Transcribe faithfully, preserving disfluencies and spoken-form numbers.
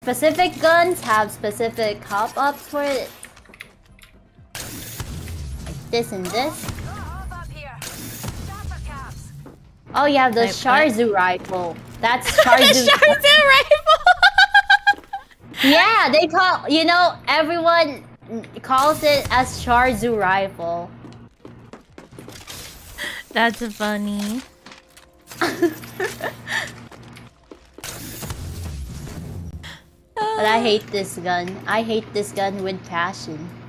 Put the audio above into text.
specific guns have specific hop-ups for it. Like this and this. Oh, you have the Wait, Charzu rifle. That's the Charzu. Charzu rifle! Yeah, they call... You know, everyone calls it as Charzu rifle. That's funny. But I hate this gun. I hate this gun with passion.